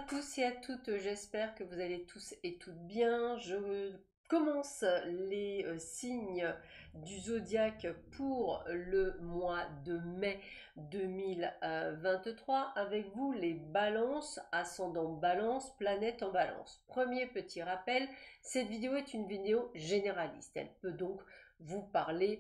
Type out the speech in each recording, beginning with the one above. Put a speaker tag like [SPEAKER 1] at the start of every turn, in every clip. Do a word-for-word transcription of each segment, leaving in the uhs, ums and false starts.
[SPEAKER 1] tous et à toutes, j'espère que vous allez tous et toutes bien. Je commence les euh, signes du zodiaque pour le mois de mai deux mille vingt-trois avec vous les balances, ascendant balance, planète en balance. Premier petit rappel, cette vidéo est une vidéo généraliste, elle peut donc vous parler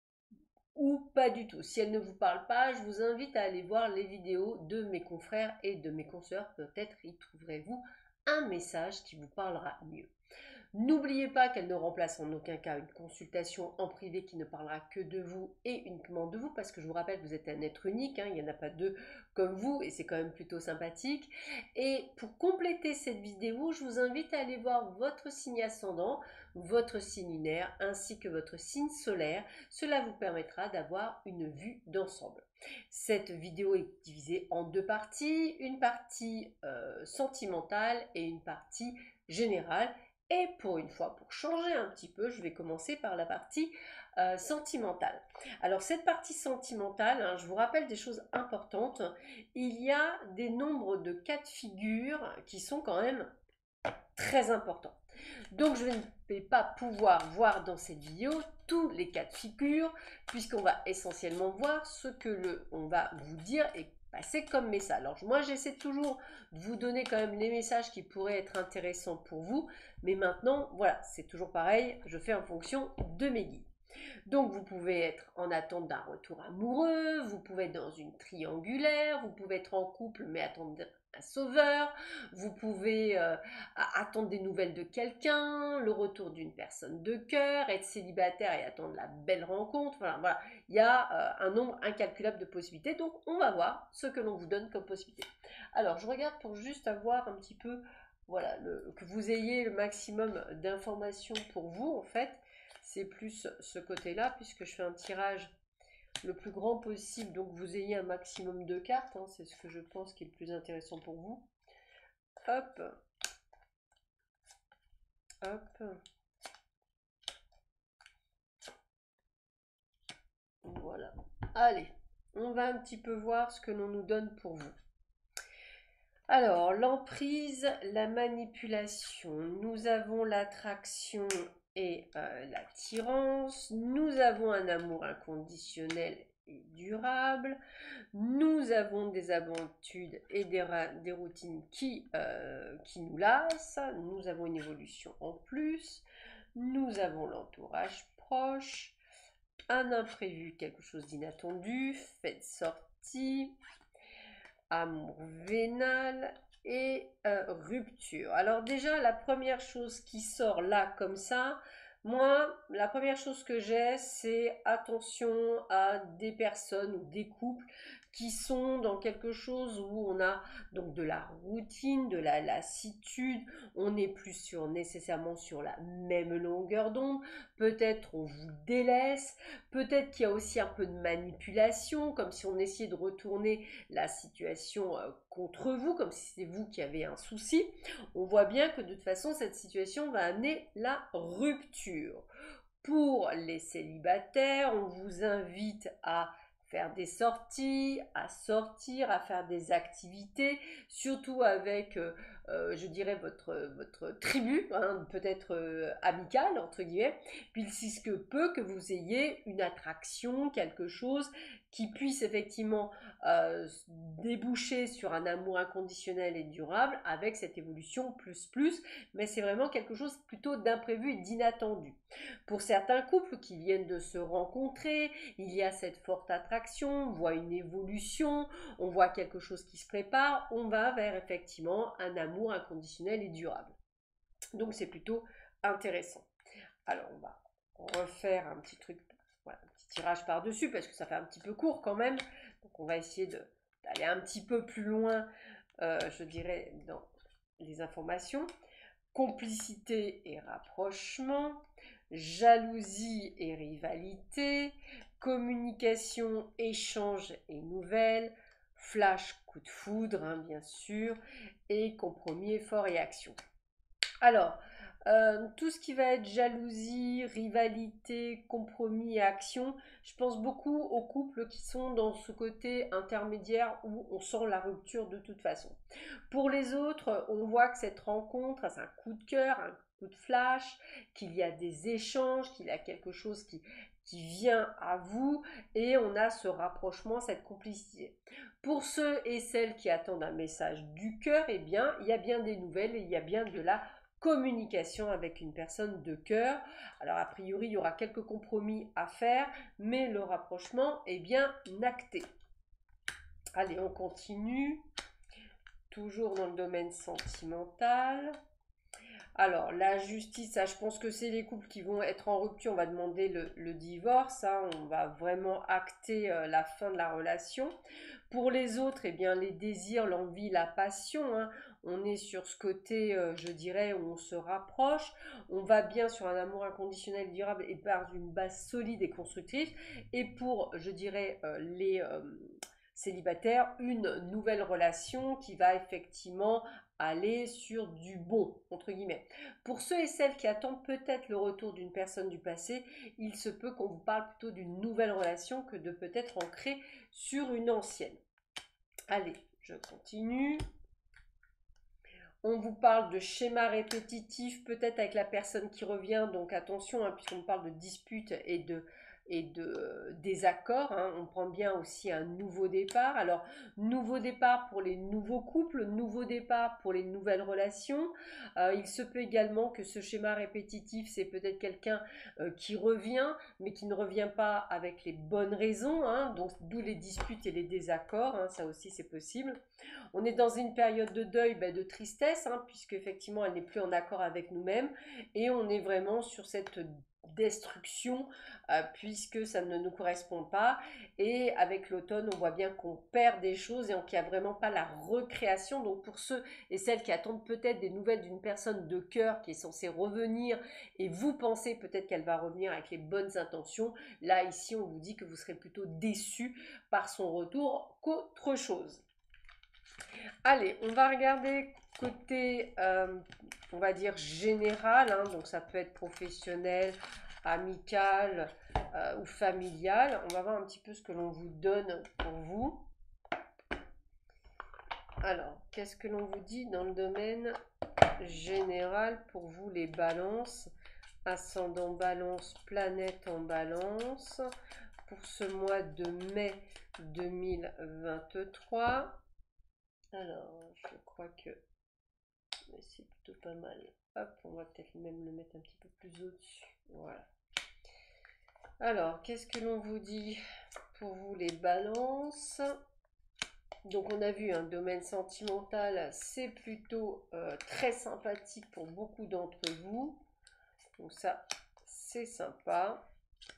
[SPEAKER 1] ou pas du tout. Si elle ne vous parle pas, je vous invite à aller voir les vidéos de mes confrères et de mes consoeurs. Peut-être y trouverez-vous un message qui vous parlera mieux. N'oubliez pas qu'elle ne remplace en aucun cas une consultation en privé qui ne parlera que de vous et uniquement de vous, parce que je vous rappelle que vous êtes un être unique, hein, il n'y en a pas deux comme vous et c'est quand même plutôt sympathique. Et pour compléter cette vidéo, je vous invite à aller voir votre signe ascendant, votre signe lunaire ainsi que votre signe solaire. Cela vous permettra d'avoir une vue d'ensemble. Cette vidéo est divisée en deux parties, une partie euh, sentimentale et une partie générale. Et pour une fois, pour changer un petit peu, je vais commencer par la partie euh, sentimentale. Alors cette partie sentimentale, hein, je vous rappelle des choses importantes. Il y a des nombres de cas de figure qui sont quand même très importants. Donc je ne vais pas pouvoir voir dans cette vidéo tous les cas de figure, puisqu'on va essentiellement voir ce que le, on va vous dire et passer comme message. Alors moi j'essaie toujours de vous donner quand même les messages qui pourraient être intéressants pour vous, mais maintenant voilà, c'est toujours pareil, je fais en fonction de mes guides. Donc vous pouvez être en attente d'un retour amoureux, vous pouvez être dans une triangulaire, vous pouvez être en couple mais attendre un sauveur, vous pouvez euh, attendre des nouvelles de quelqu'un, le retour d'une personne de cœur, être célibataire et attendre la belle rencontre. Voilà, voilà. Il y a euh, un nombre incalculable de possibilités, donc on va voir ce que l'on vous donne comme possibilité. Alors je regarde pour juste avoir un petit peu, voilà, le, que vous ayez le maximum d'informations pour vous en fait. C'est plus ce côté-là, puisque je fais un tirage le plus grand possible, donc vous ayez un maximum de cartes, hein, c'est ce que je pense qui est le plus intéressant pour vous. Hop, hop, voilà. Allez, on va un petit peu voir ce que l'on nous donne pour vous. Alors, l'emprise, la manipulation, nous avons l'attraction et euh, l'attirance, nous avons un amour inconditionnel et durable, nous avons des habitudes et des, des routines qui, euh, qui nous lassent, nous avons une évolution en plus, nous avons l'entourage proche, un imprévu, quelque chose d'inattendu, fait de sortie, amour vénal et euh, rupture. Alors déjà, la première chose qui sort là comme ça, moi, la première chose que j'ai, c'est attention à des personnes ou des couples qui sont dans quelque chose où on a donc de la routine, de la lassitude, on n'est plus sur, nécessairement sur la même longueur d'onde, peut-être on vous délaisse, peut-être qu'il y a aussi un peu de manipulation, comme si on essayait de retourner la situation euh, contre vous, comme si c'était vous qui avez un souci. On voit bien que de toute façon, cette situation va amener la rupture. Pour les célibataires, on vous invite à faire des sorties, à sortir, à faire des activités, surtout avec, euh, euh, je dirais, votre, votre tribu, hein, peut-être euh, amicale, entre guillemets, puisque peu que vous ayez une attraction, quelque chose qui puisse effectivement euh, déboucher sur un amour inconditionnel et durable avec cette évolution plus plus, mais c'est vraiment quelque chose plutôt d'imprévu et d'inattendu. Pour certains couples qui viennent de se rencontrer, il y a cette forte attraction, on voit une évolution, on voit quelque chose qui se prépare, on va vers effectivement un amour inconditionnel et durable. Donc c'est plutôt intéressant. Alors on va refaire un petit truc, voilà, un petit tirage par-dessus parce que ça fait un petit peu court quand même. Donc on va essayer d'aller un petit peu plus loin, euh, je dirais, dans les informations. Complicité et rapprochement, jalousie et rivalité, communication, échange et nouvelles, flash, coup de foudre, hein, bien sûr, et compromis, effort et action. Alors, Euh, tout ce qui va être jalousie, rivalité, compromis et action, je pense beaucoup aux couples qui sont dans ce côté intermédiaire où on sent la rupture de toute façon. Pour les autres, on voit que cette rencontre, c'est un coup de cœur, un coup de flash, qu'il y a des échanges, qu'il y a quelque chose qui, qui vient à vous et on a ce rapprochement, cette complicité. Pour ceux et celles qui attendent un message du cœur, eh bien, il y a bien des nouvelles et il y a bien de la communication avec une personne de cœur. Alors, a priori, il y aura quelques compromis à faire, mais le rapprochement est bien acté. Allez, on continue. Toujours dans le domaine sentimental. Alors, la justice, ça, je pense que c'est les couples qui vont être en rupture, on va demander le, le divorce, hein, on va vraiment acter euh, la fin de la relation. Pour les autres, eh bien, les désirs, l'envie, la passion, hein, on est sur ce côté, euh, je dirais, où on se rapproche, on va bien sur un amour inconditionnel, durable et par une base solide et constructive. Et pour, je dirais, euh, les... Euh, célibataire, une nouvelle relation qui va effectivement aller sur du bon, entre guillemets. Pour ceux et celles qui attendent peut-être le retour d'une personne du passé, il se peut qu'on vous parle plutôt d'une nouvelle relation que de peut-être ancrer sur une ancienne. Allez, je continue. On vous parle de schéma répétitif, peut-être avec la personne qui revient, donc attention, hein, puisqu'on parle de dispute et de et de euh, désaccords, hein. On prend bien aussi un nouveau départ. Alors, nouveau départ pour les nouveaux couples, nouveau départ pour les nouvelles relations. Euh, il se peut également que ce schéma répétitif, c'est peut-être quelqu'un euh, qui revient, mais qui ne revient pas avec les bonnes raisons, hein, donc d'où les disputes et les désaccords, hein, ça aussi c'est possible. On est dans une période de deuil, ben, de tristesse, hein, puisque effectivement elle n'est plus en accord avec nous-mêmes, et on est vraiment sur cette destruction euh, puisque ça ne nous correspond pas, et avec l'automne on voit bien qu'on perd des choses et qu'il n'y a vraiment pas la recréation. Donc pour ceux et celles qui attendent peut-être des nouvelles d'une personne de cœur qui est censée revenir et vous pensez peut-être qu'elle va revenir avec les bonnes intentions, là ici on vous dit que vous serez plutôt déçus par son retour qu'autre chose. Allez, on va regarder côté, euh, on va dire général, hein, donc ça peut être professionnel, amical euh, ou familial. On va voir un petit peu ce que l'on vous donne pour vous. Alors, qu'est-ce que l'on vous dit dans le domaine général pour vous les balances? Ascendant balance, planète en balance, pour ce mois de mai deux mille vingt-trois. Alors, je crois que c'est plutôt pas mal. Hop, on va peut-être même le mettre un petit peu plus au-dessus. Voilà. Alors, qu'est-ce que l'on vous dit pour vous les balances? Donc, on a vu un domaine sentimental, c'est plutôt euh, très sympathique pour beaucoup d'entre vous. Donc ça, c'est sympa.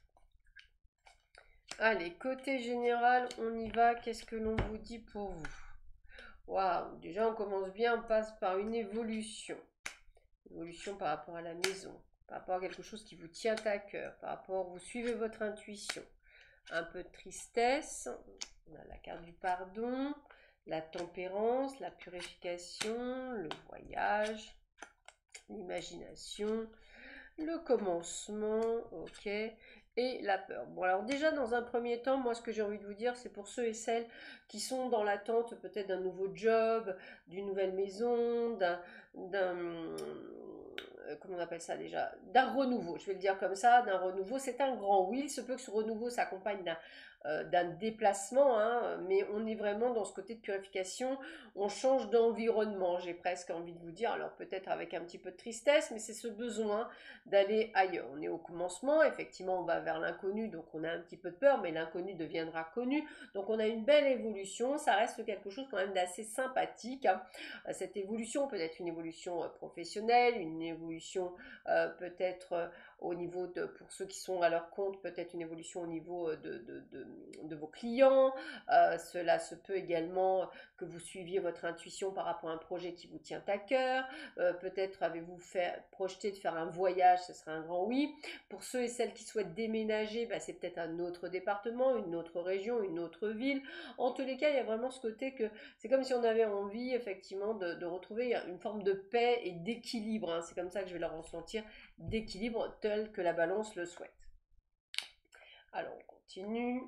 [SPEAKER 1] Allez, côté général, on y va. Qu'est-ce que l'on vous dit pour vous? Waouh, déjà on commence bien, on passe par une évolution. Évolution par rapport à la maison, par rapport à quelque chose qui vous tient à cœur, par rapport, vous suivez votre intuition. Un peu de tristesse, on a la carte du pardon, la tempérance, la purification, le voyage, l'imagination, le commencement, ok, et la peur. Bon, alors déjà, dans un premier temps, moi, ce que j'ai envie de vous dire, c'est pour ceux et celles qui sont dans l'attente peut-être d'un nouveau job, d'une nouvelle maison, d'un... d'un comment on appelle ça déjà, d'un renouveau, je vais le dire comme ça, d'un renouveau, c'est un grand oui, il se peut que ce renouveau s'accompagne d'un euh, d'un déplacement, hein, mais on est vraiment dans ce côté de purification, on change d'environnement, j'ai presque envie de vous dire, alors peut-être avec un petit peu de tristesse, mais c'est ce besoin d'aller ailleurs. On est au commencement, effectivement on va vers l'inconnu, donc on a un petit peu de peur, mais l'inconnu deviendra connu, donc on a une belle évolution, ça reste quelque chose quand même d'assez sympathique, hein. Cette évolution peut être une évolution professionnelle, une évolution euh, peut-être au niveau de, pour ceux qui sont à leur compte, peut-être une évolution au niveau de, de, de, de vos clients. Euh, cela se peut également que vous suiviez votre intuition par rapport à un projet qui vous tient à cœur. Euh, peut-être avez-vous fait, projeté de faire un voyage, ce serait un grand oui. Pour ceux et celles qui souhaitent déménager, bah, c'est peut-être un autre département, une autre région, une autre ville. En tous les cas, il y a vraiment ce côté que c'est comme si on avait envie effectivement de, de retrouver une forme de paix et d'équilibre. Hein. C'est comme ça que je vais leur ressentir, d'équilibre tel que la balance le souhaite. Alors on continue.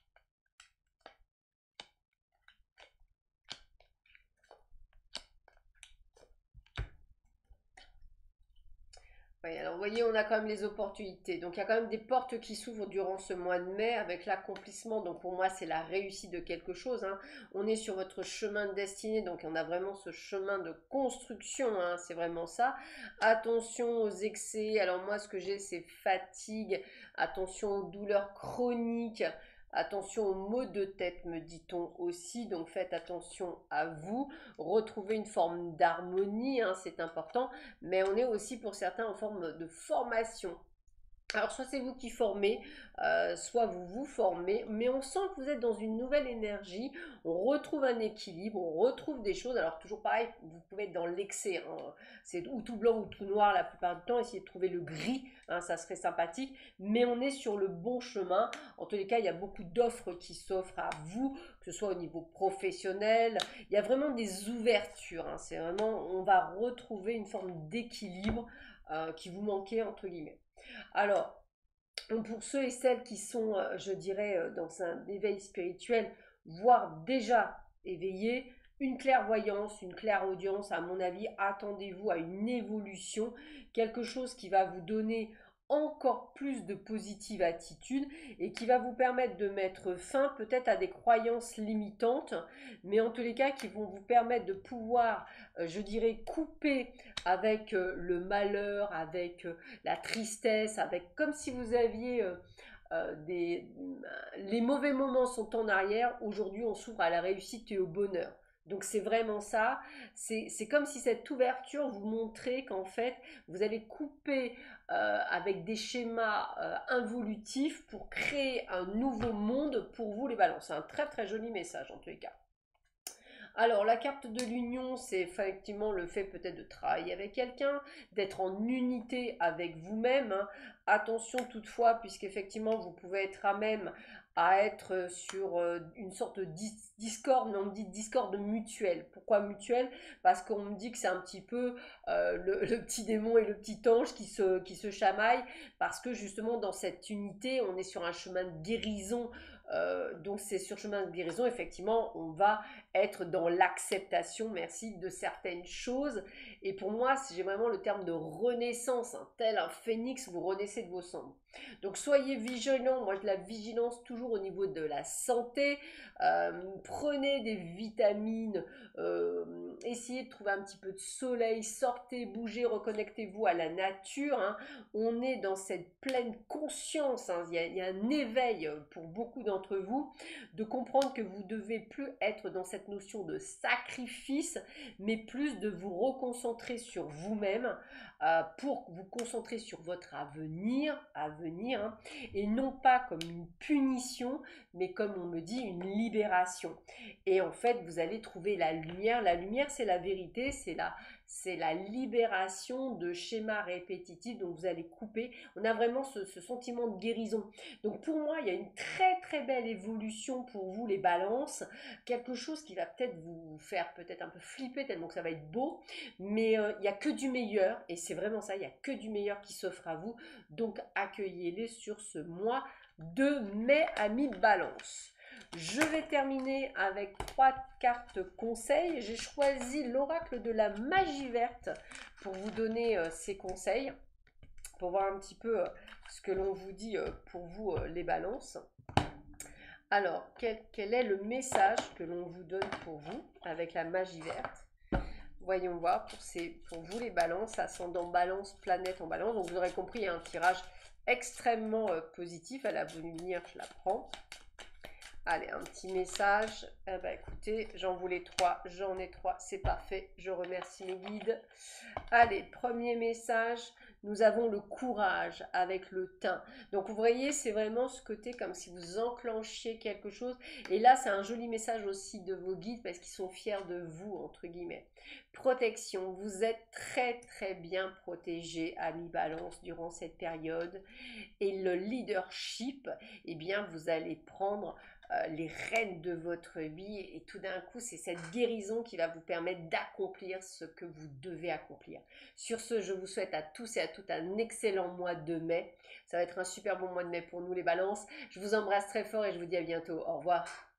[SPEAKER 1] Oui, alors vous voyez, on a quand même les opportunités. Donc il y a quand même des portes qui s'ouvrent durant ce mois de mai avec l'accomplissement. Donc pour moi, c'est la réussite de quelque chose. Hein. On est sur votre chemin de destinée, donc on a vraiment ce chemin de construction. Hein, c'est vraiment ça. Attention aux excès. Alors moi, ce que j'ai, c'est fatigue. Attention aux douleurs chroniques. Attention aux maux de tête, me dit-on aussi, donc faites attention à vous. Retrouvez une forme d'harmonie, hein, c'est important, mais on est aussi pour certains en forme de formation. Alors soit c'est vous qui formez, euh, soit vous vous formez, mais on sent que vous êtes dans une nouvelle énergie, on retrouve un équilibre, on retrouve des choses, alors toujours pareil, vous pouvez être dans l'excès, hein. C'est ou tout blanc ou tout noir la plupart du temps, essayez de trouver le gris, hein, ça serait sympathique, mais on est sur le bon chemin. En tous les cas, il y a beaucoup d'offres qui s'offrent à vous, que ce soit au niveau professionnel, il y a vraiment des ouvertures, hein. C'est vraiment, on va retrouver une forme d'équilibre euh, qui vous manquait entre guillemets. Alors, pour ceux et celles qui sont, euh, je dirais, euh, dans un éveil spirituel, voire déjà éveillés, une clairvoyance, une clairaudience, à mon avis, attendez-vous à une évolution, quelque chose qui va vous donner encore plus de positive attitude et qui va vous permettre de mettre fin peut-être à des croyances limitantes, mais en tous les cas qui vont vous permettre de pouvoir, euh, je dirais, couper avec euh, le malheur, avec euh, la tristesse, avec comme si vous aviez euh, euh, des... Les mauvais moments sont en arrière, aujourd'hui on s'ouvre à la réussite et au bonheur. Donc c'est vraiment ça, c'est comme si cette ouverture vous montrait qu'en fait vous allez couper euh, avec des schémas euh, involutifs pour créer un nouveau monde pour vous les balances. C'est un très très joli message en tous les cas. Alors, la carte de l'union, c'est effectivement le fait peut-être de travailler avec quelqu'un, d'être en unité avec vous-même. Hein. Attention toutefois, puisqu'effectivement, vous pouvez être à même à être sur euh, une sorte de dis discorde, mais on me dit discorde mutuelle. Pourquoi mutuelle? Parce qu'on me dit que c'est un petit peu euh, le, le petit démon et le petit ange qui se, qui se chamaillent, parce que justement, dans cette unité, on est sur un chemin de guérison. Euh, donc, c'est sur chemin de guérison, effectivement, on va être dans l'acceptation, merci, de certaines choses. Et pour moi, j'ai vraiment le terme de renaissance, hein, tel un phénix, vous renaissez de vos cendres. Donc soyez vigilants, moi je la vigilance toujours au niveau de la santé, euh, prenez des vitamines, euh, essayez de trouver un petit peu de soleil, sortez, bougez, reconnectez-vous à la nature, hein. On est dans cette pleine conscience, hein. il, y a, il y a un éveil pour beaucoup d'entre vous, de comprendre que vous ne devez plus être dans cette notion de sacrifice, mais plus de vous reconcentrer sur vous-même, euh, pour vous concentrer sur votre avenir, avenir hein, et non pas comme une punition, mais comme on me dit, une libération. Et en fait, vous allez trouver la lumière. La lumière, c'est la vérité, c'est la, c'est la libération de schémas répétitifs, donc vous allez couper. On a vraiment ce, ce sentiment de guérison. Donc pour moi, il y a une très très belle évolution pour vous les balances, quelque chose qui va peut-être vous faire peut-être un peu flipper tellement que ça va être beau, mais euh, il n'y a que du meilleur, et c'est vraiment ça, il n'y a que du meilleur qui s'offre à vous, donc accueillez-les sur ce mois de mai, amis balance. Je vais terminer avec trois cartes conseils. J'ai choisi l'oracle de la magie verte pour vous donner euh, ces conseils, pour voir un petit peu euh, ce que l'on vous dit euh, pour vous euh, les balances. Alors, quel, quel est le message que l'on vous donne pour vous avec la magie verte? Voyons voir pour, ces, pour vous les balances, ascendant balance, planète en balance. Donc vous aurez compris, il y a un tirage extrêmement euh, positif. Elle a voulu venir, je la prends. Allez, un petit message. Eh ben, écoutez, j'en voulais trois, j'en ai trois, c'est parfait. Je remercie mes guides. Allez, premier message. Nous avons le courage avec le thym. Donc vous voyez, c'est vraiment ce côté comme si vous enclenchiez quelque chose. Et là, c'est un joli message aussi de vos guides parce qu'ils sont fiers de vous, entre guillemets. Protection, vous êtes très très bien protégé, ami Balance, durant cette période. Et le leadership, eh bien, vous allez prendre euh, les rênes de votre vie et tout d'un coup, c'est cette guérison qui va vous permettre d'accomplir ce que vous devez accomplir. Sur ce, je vous souhaite à tous et à toutes un excellent mois de mai. Ça va être un super bon mois de mai pour nous les balances. Je vous embrasse très fort et je vous dis à bientôt. Au revoir.